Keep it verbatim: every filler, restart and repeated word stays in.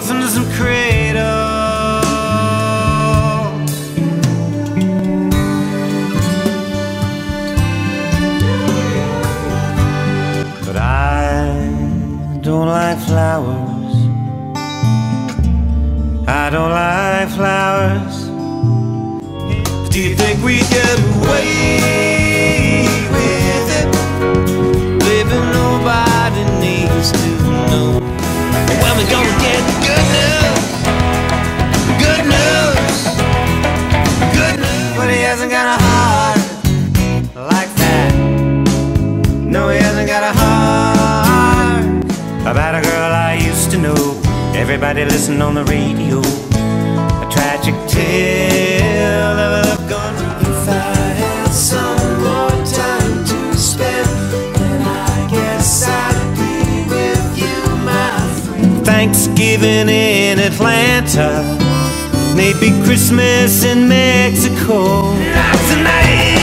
coffins and cradles. But I don't like flowers. I don't like flowers. Do you think we get away with it? Baby, nobody needs to know. When we gonna get good news? Good news, good news. But he hasn't got a heart like that. No, he hasn't got a heart. About a girl I used to know. Everybody listened on the radio. A tragic tale of a love gone wrong. If I had some more time to spend, then I guess I'd be with you, my friend. Thanksgiving in Atlanta, maybe Christmas in Mexico. Not tonight.